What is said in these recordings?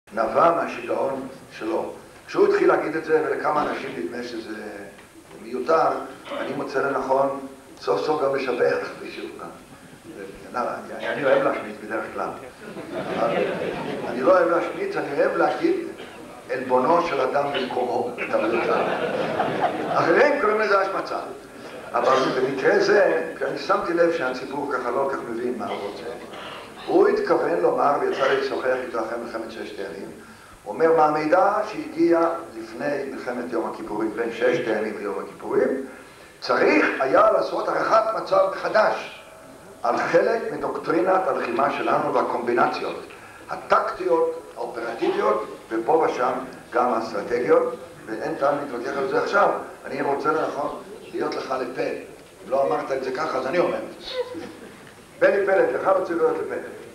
נבע מהשיגעון שלו. כשהוא התחיל להגיד את זה, ולכמה אנשים נדמה שזה מיותר, אני מוצא לנכון סוף סוף גם לשבח מישהו. אני אוהב להשמיץ בדרך כלל. אני לא אוהב להשמיץ, אני אוהב להגיד עלבונו של אדם במקומו, את עבודתו. אחרים קוראים לזה השמצה. אבל במקרה זה, כשאני שמתי לב שהציבור ככה לא כך מבין מה הוא רוצה, הוא התכוון לומר, ויצא לי לשוחח איתו אחרי מלחמת ששת הימים, הוא אומר מהמידע שהגיע לפני מלחמת יום הכיפורים, בין ששת הימים ליום הכיפורים, צריך היה לעשות הערכת מצב חדש על חלק מדוקטרינת הלחימה שלנו והקומבינציות הטקטיות, האופרטיביות, ופה ושם גם האסטרטגיות, ואין טעם להתווכח על זה עכשיו. אני רוצה לנכון להיות לך לפה. אם לא אמרת את זה ככה, אז אני אומר את זה. בני פלד, לך רוצה להיות לפה.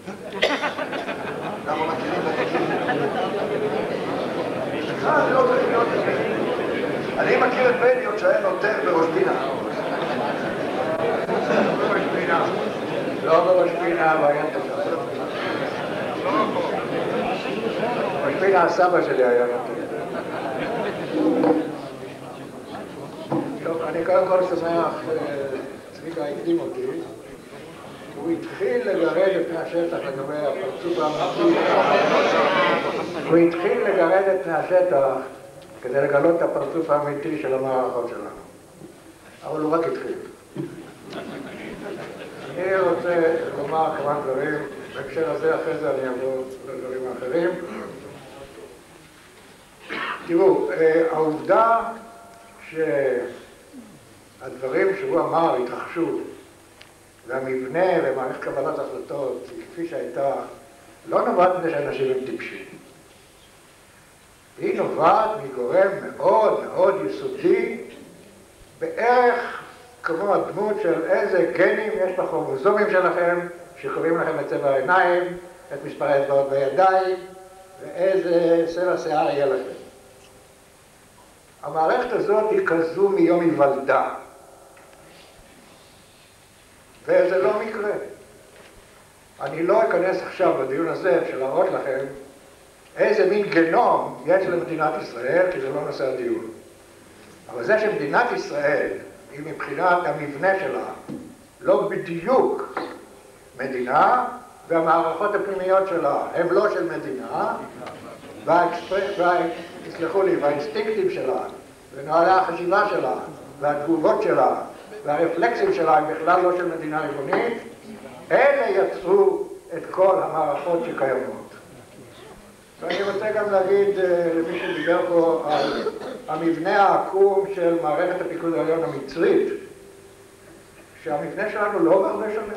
אנחנו מכירים בתיקים. אני לא צריך להיות לפה. אני מכיר את בני עוד שהיה נותר בראש פינה. בראש פינה. לא בראש פינה, הבעיה תודה. ראש פינה, הסבא שלי היה נותר. טוב, אני קודם כל שמח, צביקה הקדים אותי. הוא התחיל לגרד את פני השטח לגבי הפרצוף האמיתי. הוא התחיל לגרד את פני השטח כדי לגלות את הפרצוף האמיתי של המערכות שלנו. אבל הוא רק התחיל. אני רוצה לומר כמה דברים, בהקשר הזה, אחרי זה אני אעבור לדברים האחרים. תראו, העובדה שהדברים שהוא אמר התרחשו, והמבנה ומערכת קבלת החלטות, כפי שהייתה, לא נובעת מזה שאנשים הם טיפשים. היא נובעת מגורם מאוד מאוד יסודי, בערך כמו הדמות של איזה גנים יש בכרומוזומים שלכם, שקובעים לכם את צבע העיניים, את מספר האצבעות בידיים, ואיזה צבע שיער יהיה לכם. המערכת הזאת היא כזו מיום היוולדה. וזה לא מקרה. אני לא אכנס עכשיו בדיון הזה של להראות לכם איזה מין גנום יש למדינת ישראל, כי זה לא נושא הדיון. אבל זה שמדינת ישראל היא מבחינת המבנה שלה לא בדיוק מדינה, והמערכות הפנימיות שלה הן לא של מדינה, תסלחו לי, והאינסטינקטים שלה, ונוהלי החשיבה שלה, והתגובות שלה, והרפלקסים שלה הם בכלל לא של מדינה ריבונית, אלה יצרו את כל המערכות שקיימות. ואני רוצה גם להגיד למי שדיבר פה על המבנה העקום של מערכת הפיקוד העליון המצרית, שהמבנה שלנו לא בהרבה שונה.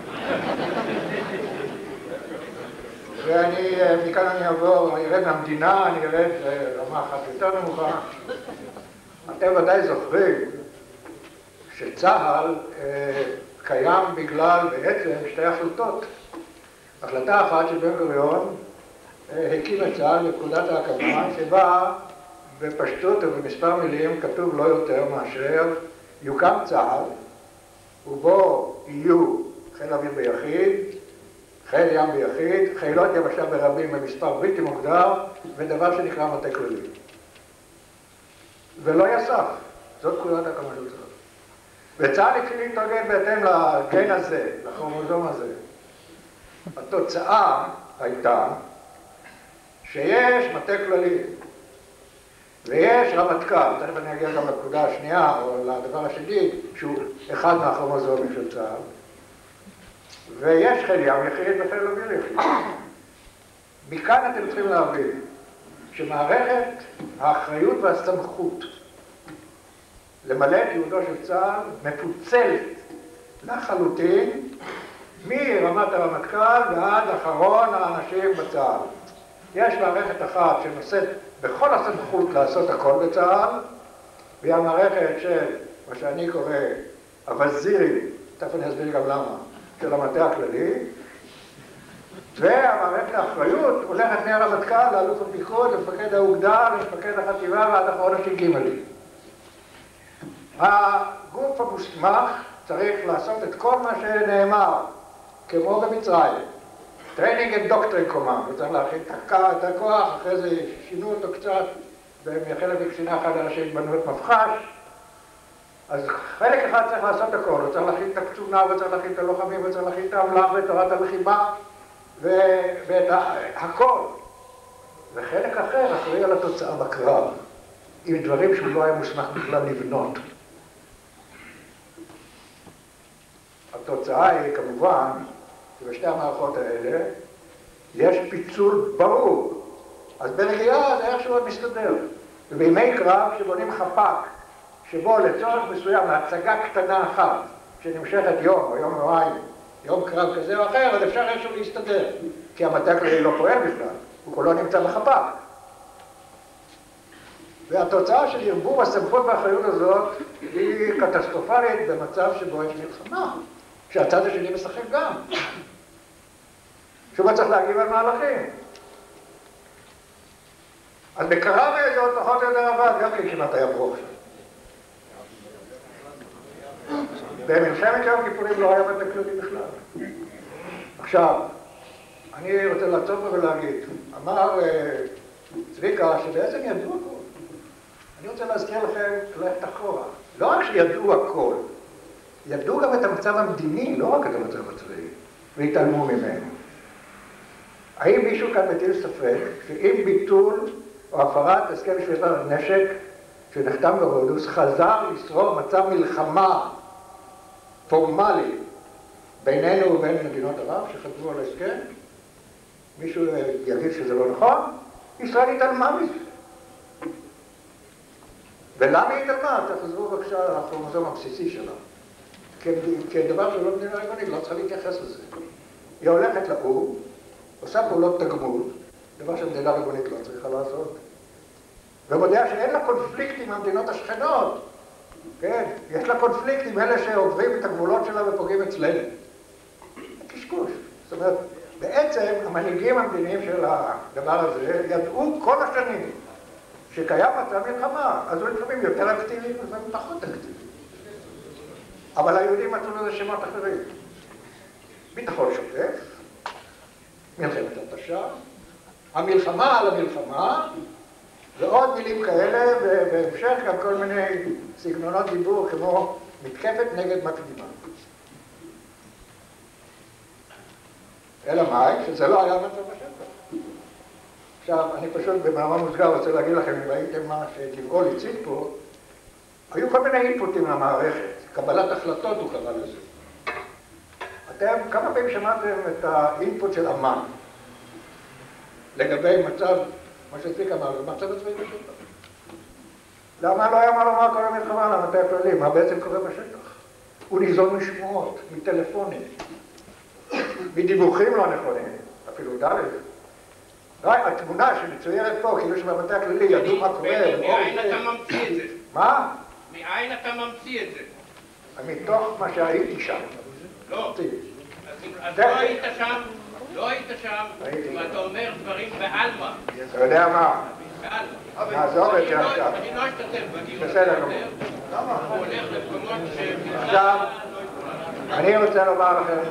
ואני, מכאן אני אעבור, אני ארד מהמדינה, אני ארד לרמה אחת יותר נמוכה. אתם ודאי זוכרים שצה"ל קיים בגלל בעצם שתי החלטות. החלטה אחת של בן גוריון הקים את צה"ל בפקודת ההקמה, שבה בפשטות ובמספר מילים כתוב לא יותר מאשר יוקם צה"ל, ובו יהיו חיל אוויר ביחיד, חיל ים ביחיד, חילות יבשה ברבים במספר בלתי מוגדר, ודבר שנקרא מטה כללי. ולא יסף, זאת פקודת ההקמה של צה"ל. וצה"ל התחיל להתארגן בהתאם לגן הזה, לכרומוזום הזה. התוצאה הייתה שיש מטה כללי, ויש רמטכ"ל, תכף אני אגיע גם לפקודה השנייה, או לדבר השני, שהוא אחד מהכרומוזומים של צה"ל, ויש חיל ים יחיד וחיל אוויר יחיד. מכאן אתם צריכים להבין שמערכת האחריות והסמכות למלא את ייעודו של צה"ל מפוצלת לחלוטין מרמת הרמטכ"ל ועד אחרון האנשים בצה"ל. יש מערכת אחת שנושאת בכל הסמכות לעשות הכל בצה"ל, והיא המערכת של מה שאני קורא הווזירים, תכף אני אסביר גם למה, של המטה הכללי, והמערכת האחריות הולכת מהרמטכ"ל לאלוף הפיקוד, למפקד האוגדה, למפקד החטיבה ועד אחרון הש"ג. הגוף המוסמך צריך לעשות את כל מה שנאמר, כמו במצרים. טריינינג אין דוקטרין קומנד, הוא צריך להכין את הכוח, אחרי זה שינו אותו קצת, ומחלק בקצינה אחד אנשים בנו את מפחש, אז חלק אחד צריך לעשות הכל, הוא צריך להכין את הקצונה, הוא צריך להכין את הלוחמים, הוא צריך להכין את האמל"ח ואת תורת הלחימה, ואת הכל. וחלק אחר אחראי על התוצאה בקרב, עם דברים שהוא לא היה מוסמך בכלל לבנות. התוצאה היא כמובן, שבשתי המערכות האלה יש פיצול ברור. אז בנגיעה זה איכשהו עוד מסתדר. ובימי קרב שבונים חפ"ק, שבו לצורך מסוים, להצגה קטנה אחת, שנמשכת יום או יום יומיים, יום קרב כזה או אחר, אז אפשר איכשהו להסתדר. כי המטה הכללי לא פועל בכלל, הוא כולו נמצא בחפ"ק. והתוצאה של ערבוב הסמכות והאחריות הזאת היא קטסטרופלית במצב שבו יש מלחמה, שהצד השני משחק גם. שוב צריך להגיב על מהלכים. אז בקרב זה עוד פחות או יותר עבד, גם כי כמעט היה ברוך שם. במלחמת יום כיפורים לא היה מטה כללי בכלל. עכשיו, אני רוצה לעצור פה ולהגיד, אמר צביקה שבעצם ידעו הכל. אני רוצה להזכיר לכם ללכת אחורה. לא רק שידעו הכל, ידעו גם את המצב המדיני, לא רק את המצב הצבאי, והתעלמו ממנו. האם מישהו כאן מטיל ספק שאם ביטול או הפרת הסכם שביתת הנשק שנחתם ברודוס חזר לשרור מצב מלחמה פורמלי בינינו ובין מדינות ערב שחתמו על ההסכם? מישהו יגיד שזה לא נכון? ישראל התעלמה מזה. ולמה היא התעלמה? תחזרו בבקשה לכרומוזום הבסיסי שלה. כדבר שלא מדינה ריבונית, לא צריכה להתייחס לזה. היא הולכת לאו"ם, עושה פעולות תגמול, דבר שמדינה ריבונית לא צריכה לעשות, ומודיעה שאין לה קונפליקט עם המדינות השכנות, כן? יש לה קונפליקט עם אלה שעוברים את הגבולות שלה ופוגעים אצלנו. קשקוש. זאת אומרת, בעצם המנהיגים המדיניים של הדבר הזה ידעו כל השנים שקיים מצב מלחמה, אז הוא לפעמים יותר אקטיבי ולפעמים פחות אקטיבי. אבל היהודים מצאו לזה שמות אחרים. ביטחון שוטף, מלחמת התשה, המלחמה על המלחמה, ועוד מילים כאלה, ובהמשך גם כל מיני סגנונות דיבור כמו מתקפת נגד מקדימה. אלא מאי? שזה לא היה מצב בשטח. עכשיו, אני פשוט במאמר מוסגר רוצה להגיד לכם, אם ראיתם מה שגבעול הציג פה, היו כל מיני אינפוטים למערכת, קבלת החלטות הוא קרא לזה. אתם כמה פעמים שמעתם את האינפוט של אמן לגבי מצב, מה שצריך אמר, מצב הצבאי בשטח. למה לא היה מה לומר כל המלחמה על המטה הכללי? מה בעצם קורה בשטח? הוא ניזון משמועות, מטלפונים, מדיווחים לא נכונים, אפילו ד'. התמונה שמצוירת פה, כאילו שבמטה הכללי ידעו מה קורה. מאין אתה ממציא את זה? מה? מאין אתה ממציא את זה? מתוך מה שהייתי שם. לא. אז לא היית שם, לא היית שם, ואתה אומר דברים בעלמא. אתה יודע מה? בעלמא. נעזוב את זה עכשיו. אני לא אשתתף בדיון. בסדר. למה? הוא הולך למקומות עכשיו, אני רוצה לומר לכם,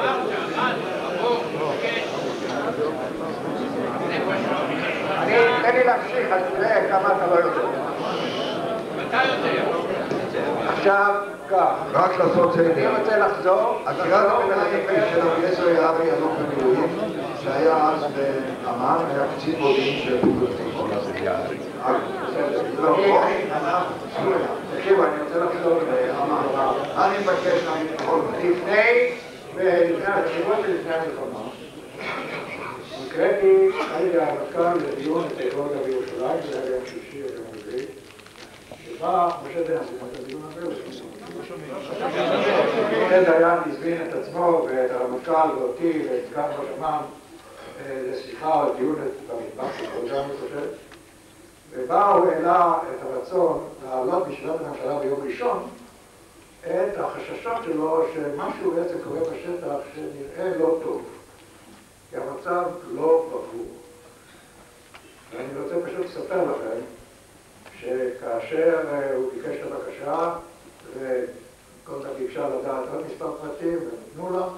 תן לי להמשיך, אז תראה כמה אתה לא יודע. אתה יודע. עכשיו, כך. רק לעשות סדר. אני רוצה לחזור. עקירת המנהלים של אביעזר יערי אלוף במילואים, שהיה אז באמ"ן, היה קצין מודיעין של פיקוד צפון. תקשיבו, אני רוצה לחזור לאמ"ן. אני מבקש להגיד בכל זאת. לפני הבחירות ולפני המלחמה, נקראתי על ידי הרמטכ"ל לדיון אצלו בירושלים, זה היה יום שישי או יום רביעי, שבה משה דיין את הדיון הזה. משה דיין הזמין את עצמו ואת הרמטכ"ל ואותי ואת סגן ראש אמ"ן לשיחה או דיון במטבח של חודשיים, אני חושב, ובה הוא העלה את הרצון להעלות בישיבת הממשלה ביום ראשון את החששות שלו שמשהו בעצם קורה בשטח שנראה לא טוב, כי המצב לא ברור. ואני רוצה פשוט לספר לכם שכאשר הוא ביקש את הבקשה וקונטה ביקשה לדעת עוד מספר פרטים ונתנו לה,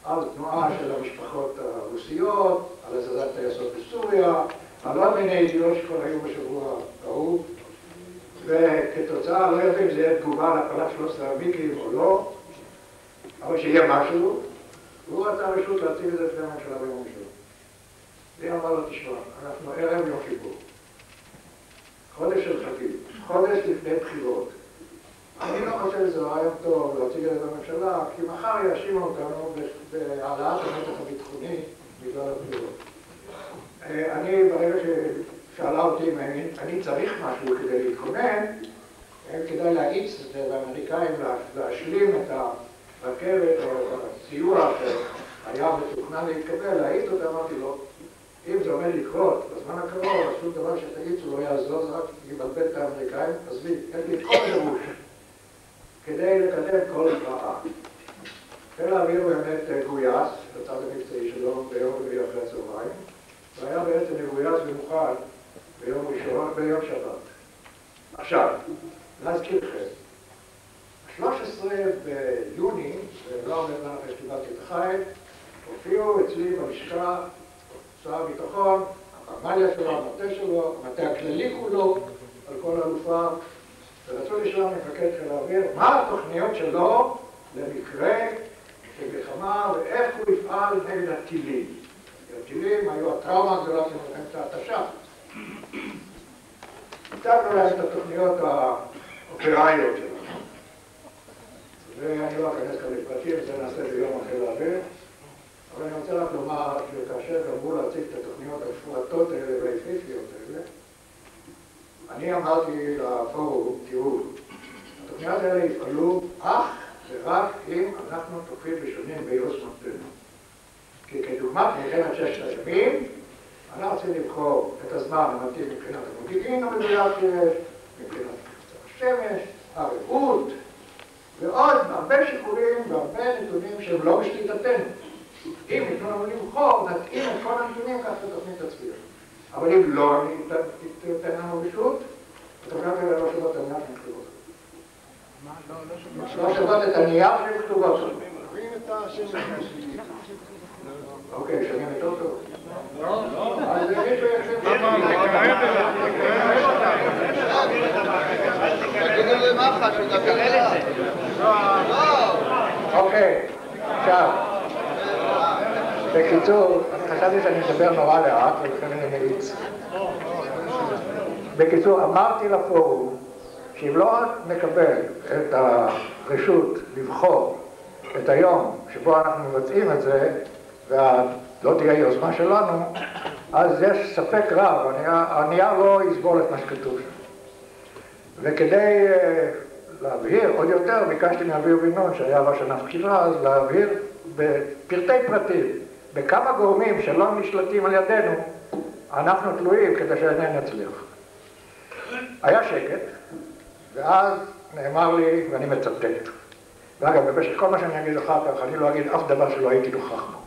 על תנועה של המשפחות הרוסיות, על הזזת טייסות בסוריה, על לא מיני ידיעות שכל היו בשבוע ההוא, וכתוצאה, לא יודעים אם זה יהיה תגובה להפלת 13 המיגים או לא, אבל שיהיה משהו, והוא רצה רשות להציג את זה לפני הממשלה ביום ראשון. והיא אמרה לו, תשמע, אנחנו ערב יום כיפור, חודש של חגים, חודש לפני בחירות. אני לא חושב שזה רעיון טוב להציג את זה בממשלה, כי מחר יאשימו אותנו בהעלאת המתח הביטחוני בגלל הבחירות. אני, ברגע ששאלה אותי אם אני צריך משהו כדי להתכונן, כדאי להאיץ את זה לאמריקאים להשלים את הרכבת או את הסיוע שהיה מתוכנן להתקבל, להאיץ אותה, אמרתי לו, אם זה עומד לקרות בזמן הקרוב, אז שום דבר שתאיצו לא יעזור, זה רק יבלבל את האמריקאים, עזבי, אין לי כל דרוש כדי לקדם כל רעה. חיל האוויר באמת גויס לצד המקצועי שלו ביום רביעי אחרי הצהריים, והיה בעצם מגויס ומוכן ביום ראשון, ביום שבת. עכשיו, להזכירכם, 13 ביוני, ולא הרבה זמן אחרי שקיבלתי את החיים, הופיעו אצלי בלשכה שר הביטחון, הפרמליה שלו, המטה שלו, המטה הכללי כולו, על כל אלופיו, ורצו לשאול מפקד חיל האוויר מה התוכניות שלו למקרה של מלחמה ואיך הוא יפעל נגד הטילים. הטילים היו הטראומה הגדולה של מלחמת ההתשה. הצגנו להם את התוכניות האופראיות שלנו. ואני לא אכנס כאן לפרטים, זה נעשה ביום חיל האוויר. אבל אני רוצה רק לומר שכאשר גמרו להציג את התוכניות המפורטות האלה והיפהפיות האלה, אני אמרתי לפורום, תראו, התוכניות האלה יפעלו אך ורק אם אנחנו תוקפים ראשונים ביוזמתנו. כי כדוגמת מלחמת ששת הימים, אנחנו צריכים לבחור את הזמן המתאים מבחינת המודיעין המדויק שיש, מבחינת השמש, הרעות, ועוד הרבה שיקולים והרבה נתונים שהם לא בשליטתנו. אם ניתנו לנו לבחור, נתאים את כל הנתונים כך לתוכנית תצביע. אבל אם לא תיתן לנו רשות, התוכניות האלה לא שוות את הנייר שהן כתובות. לא שוות את הנייר שהן כתובות. רואים את השם השני. אוקיי, שומעים יותר טוב. לא. אז מישהו יחשב... תגידו למח"ש, הוא מדבר אליו. לא. אוקיי, עכשיו. בקיצור, אני חשבתי שאני מדבר נורא לאט, ולכן אני מליץ. בקיצור, אמרתי לפורום שאם לא נקבל את הרשות לבחור את היום שבו אנחנו מבצעים את זה, ולא תהיה יוזמה שלנו, אז יש ספק רב, הנייר לא יסבול את מה שכתוב שם. וכדי להבהיר עוד יותר, ביקשתי מאביר בן-נון, שהיה ראש ענף חקירה, אז להבהיר בפרטי פרטים, בכמה גורמים שלא נשלטים על ידינו, אנחנו תלויים כדי שהעניין נצליח. היה שקט, ואז נאמר לי, ואני מצטט, ואגב, במשך כל מה שאני אגיד אחר כך, אני לא אגיד אף דבר שלא הייתי נוכח בו.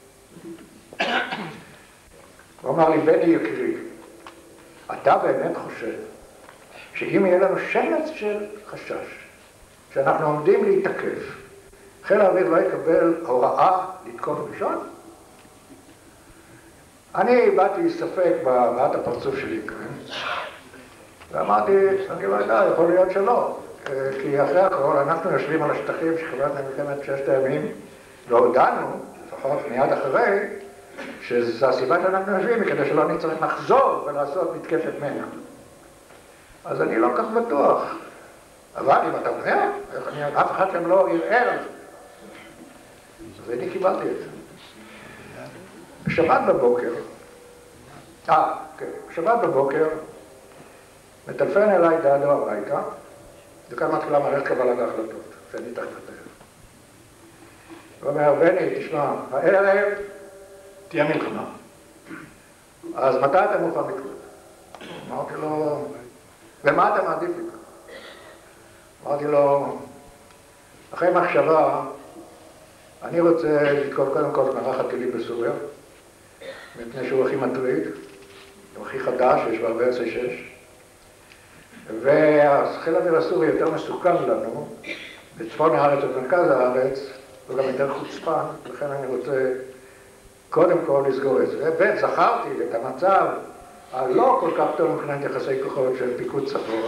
הוא אמר לי, בני יקירי, אתה באמת חושב שאם יהיה לנו שמץ של חשש, שאנחנו עומדים להתעכב, חיל האוויר לא יקבל הוראה לתקוף ראשון? אני באתי ספק בהבעת הפרצוף שלי כאן, ואמרתי, אני לא יודע, יכול להיות שלא, כי אחרי הכל אנחנו יושבים על השטחים שחברת מלחמת ששת הימים, והודענו, לפחות מיד אחרי, שזו הסיבה שאנחנו יושבים, כדי שלא נצטרך לחזור ולעשות מתקפת מנע. אז אני לא כך בטוח. אבל אם אתה אומר, אף אחד שם לא ערער על זה. אז אני קיבלתי את זה. בשבת בבוקר, בשבת בבוקר, מטלפן אליי דאדו הביתה, וכאן מתחילה מערכת קבלת ההחלטות, שאני תחת הערב. הוא אומר, בני, תשמע, הערב תהיה מלחמה. אז מתי אתה מוכן לקרוא? אמרתי לו, ומה אתה מעדיף לי? אמרתי לו, אחרי מחשבה, אני רוצה לתקוף קודם כל את מערך הטילים בסוריה, מפני שהוא הכי מטריד, הוא הכי חדש, יש בה הרבה C6, והחיל האוויר הסורי יותר מסוכן לנו, בצפון הארץ ובמרכז הארץ, הוא גם יותר חוצפן, לכן אני רוצה קודם כל לסגור את זה. וזכרתי את המצב הלא כל כך טוב מבחינת יחסי כוחות של פיקוד צפון,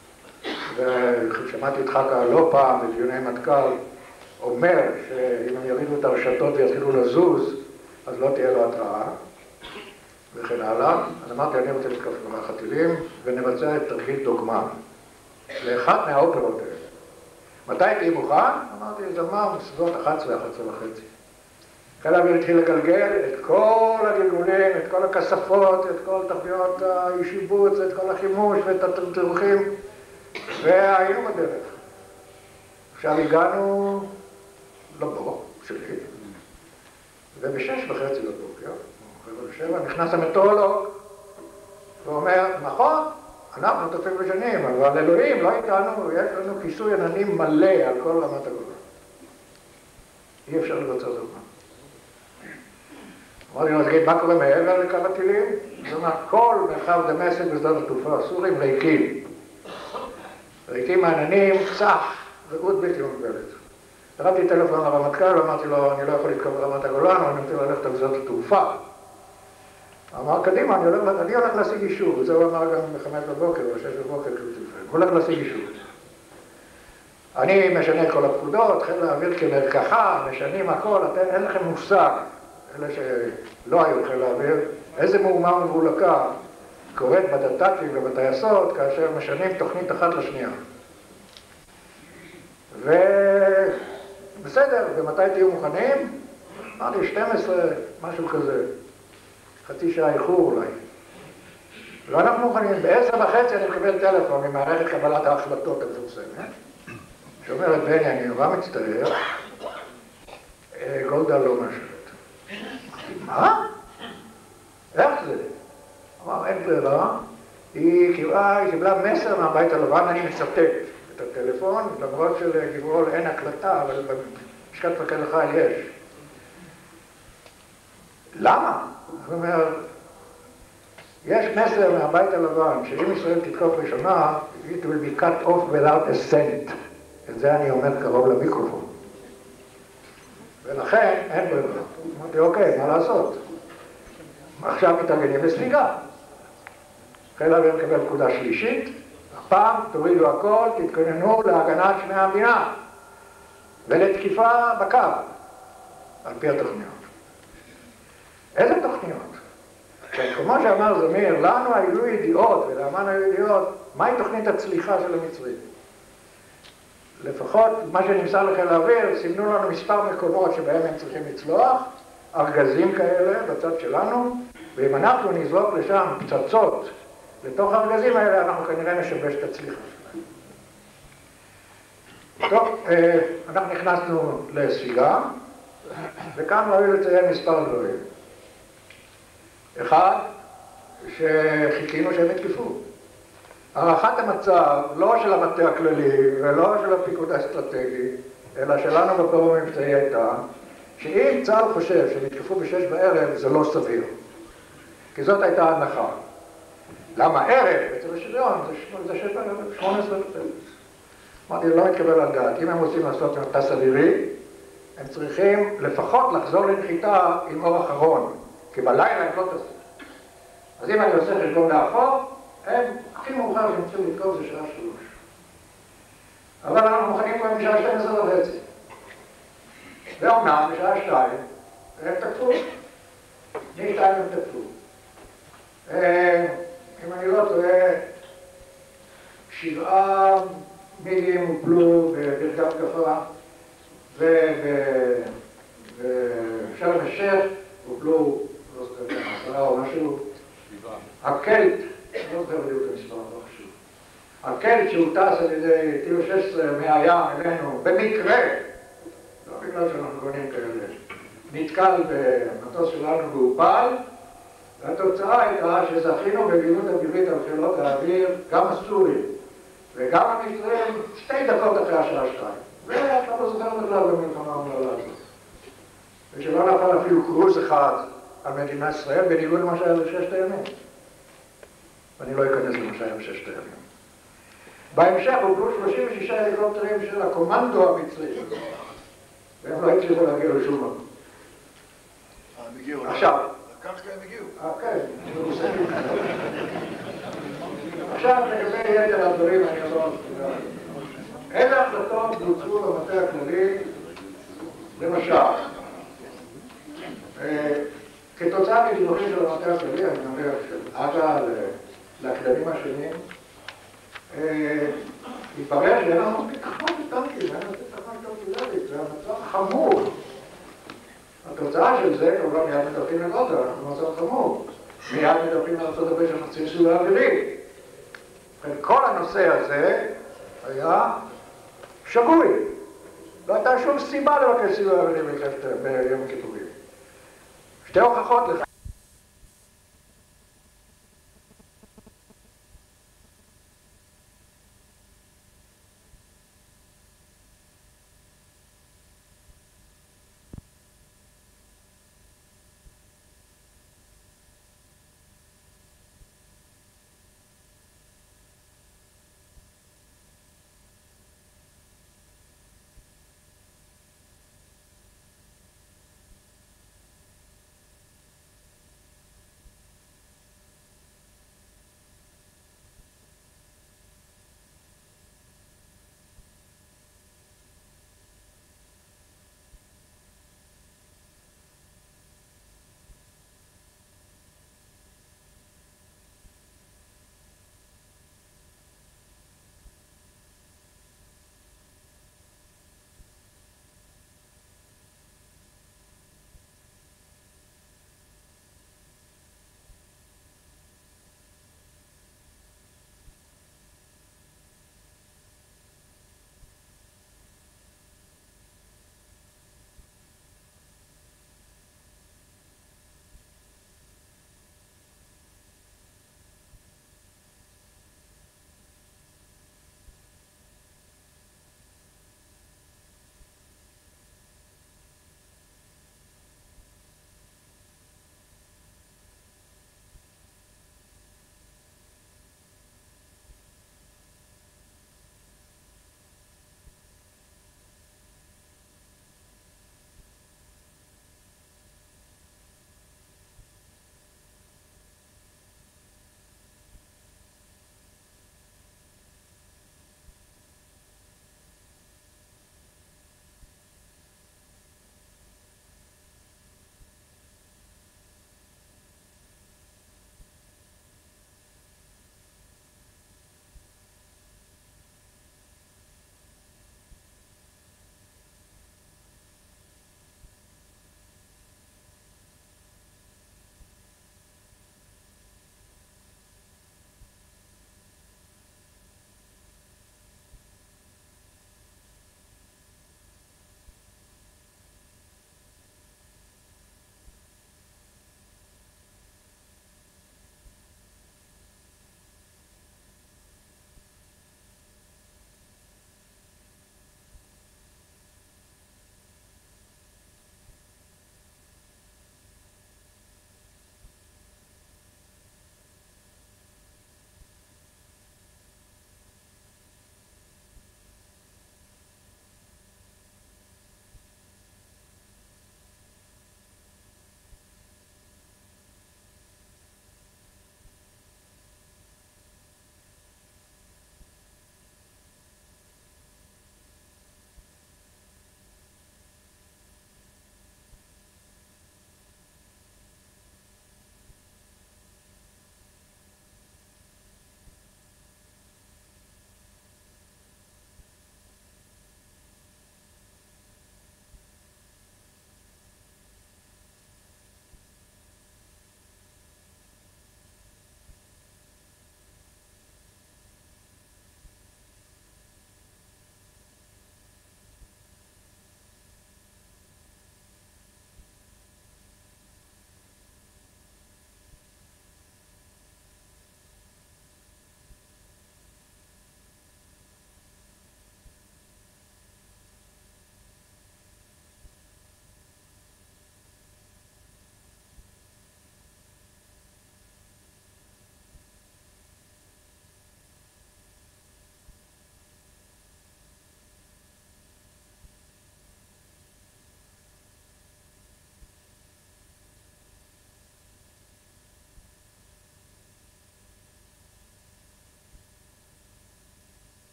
ושמעתי את חכה לא פעם בדיוני מטכ"ל אומר שאם הם ירידו את הרשתות ויתחילו לזוז, אז לא תהיה לו התראה, וכן הלאה. אז אמרתי, אני רוצה לתקוף במערך הטילים, ונבצע את תרגיל דוגמה לאחת מהאופרות האלה. מתי תהיה מוכן? אמרתי, זמר בסביבות 11, 11:30. חיל האוויר התחיל לגלגל את כל הגלגולים, את כל הכספות, את כל תוכניות השיבוץ, את כל החימוש ואת התדרוכים, והיינו בדרך. עכשיו הגענו לבור שלי, וב-6:30 בבוקר, נכנס המטאורולוג ואומר, נכון, אנחנו תופעים בשנים, אבל אלוהים, לא איתנו, יש לנו כיסוי עננים מלא על כל רמת הגולן. אי אפשר לבצע דוגמה. אמרתי לו, תגיד, מה קורה מעבר לקו הטילים? זאת אומרת, כל מרחב דמשק בשדות התעופה הסורים ריקים. ריקים העננים, צח, רעות בלתי מוגבלת. הרמתי טלפון לרמטכ"ל, אמרתי לו, אני לא יכול לתקוף ברמת הגולן, אבל אני רוצה ללכת על בשדות התעופה. אמר, קדימה, אני הולך להשיג אישור, וזה הוא אמר גם ב-5 בבוקר, או 6 בבוקר, הוא הולך להשיג אישור. אני משנה את כל הפקודות, חיל האוויר כמרקחה, משנים הכל, אין לכם מושג, אלה שלא היו חיל האוויר, איזה מהומה ומבולקה קורית בדת"קים ובטייסות, כאשר משנים תוכנית אחת לשנייה. ובסדר, ומתי תהיו מוכנים? אמרתי, 12, משהו כזה. חצי שעה איחור אולי. לא אנחנו מוכנים, ב-10:30 אני מקבל טלפון ממערכת קבלת ההחלטות המפורסמת, שאומרת, בני, אני נורא מצטער, גולדה לא מאשרת. מה? איך זה? אמר, אין ברירה, היא קיבלה מסר מהבית הלבן, אני מצטט את הטלפון, למרות שלגברול אין הקלטה, אבל במשקת מפקד החיל יש. למה? זאת אומרת, יש מסר מהבית הלבן, שאם ישראל תתקוף ראשונה, it will be cut off without a cent. את זה אני אומר קרוב למיקרופון. ולכן אין ברירה. אמרתי, אוקיי, מה לעשות? עכשיו מתארגנים לספיגה. חיל האוויר מקבל פקודה שלישית, הפעם תורידו הכל, תתכוננו להגנת שמי המדינה ולתקיפה בקו, על פי התוכניות. איזה תוכניות? כמו שאמר זמיר, לנו היו ידיעות, ולאמן היו ידיעות, מהי תוכנית הצליחה של המצרים? לפחות מה שנמסר לחיל האוויר, סימנו לנו מספר מקומות שבהם הם צריכים לצלוח, ארגזים כאלה בצד שלנו, ואם אנחנו נזרוק לשם פצצות לתוך הארגזים האלה, אנחנו כנראה נשבש את הצליחה שלהם. טוב, אנחנו נכנסנו לספיגה, וכאן ראוי לציין מספר דברים. אחד, שחיכינו שהם יתקפו. הערכת המצב, לא של המטה הכללי ולא של הפיקוד האסטרטגי, אלא שלנו בפורום המבצעי הייתה, שאם צה"ל חושב שהם יתקפו ב18:00 זה לא סביר. כי זאת הייתה ההנחה. למה ערב? אצל השריון זה 18:00. אמרתי, לא מתקבל על דעת. אם הם רוצים לעשות מטס אווירי, הם צריכים לפחות לחזור לנחיתה עם אור אחרון. כי בלילה הם לא תעשו. אז אם אני עושה חשבון לאחור, הם הכי מאוחר שהם צריכים לתקוף זה 3:00. אבל אנחנו מוכנים כבר משעה 12:30. ואומנם, בשעה 2:00, הם תקפו. מ-2:00 הם תקפו. אם אני לא טועה, 7 מילים הופלו בברכת התקפה, ובשלם השייח הופלו 10 או משהו. הקלט, לא זוכר בדיוק את המספר, לא חשוב. הקלט שהוא טס על ידי טיל 16 מהים אלינו, במקרה, לא בגלל שאנחנו קונים כאלה, נתקל במטוס שלנו והופל, והתוצאה הייתה שזכינו בגילוי אווירית על חילות האוויר, גם הסורים וגם המצרים, 2 דקות אחרי השעה 2:00. ואתה לא זוכר בכלל במלחמה המלאה הזאת. ושלא נפל אפילו קרוז אחד על מדינת ישראל, בניגוד למה שהיה ב6 הימים. ואני לא אכנס למה שהיה ב6 הימים. בהמשך הופלו 36 הליקופטרים של הקומנדו המצרי. והם לא הצליחו להגיע לשום מקום. הם הגיעו. עכשיו. לקרקע הם הגיעו. כן, עכשיו לגבי יתר הדברים אני אומר, אלה החלטות בוצעו במטה הכללי, למשל, כתוצאה מדיווחים של המטה הכללי, אני אומר שעד לכללים השונים, התברר שאין לנו ביטחון בטנקים, אין לנו ביטחון בטנקים, זה המצב חמור. התוצאה של זה, כמובן מיד מדברים לגודל, אנחנו במצב חמור. מיד מדברים לארצות הברית שאנחנו צריכים סיוע אווירי. כל הנושא הזה היה שגוי. לא הייתה שום סיבה לבקש סיוע אווירי ביום הכיפורים. שתי הוכחות לכך.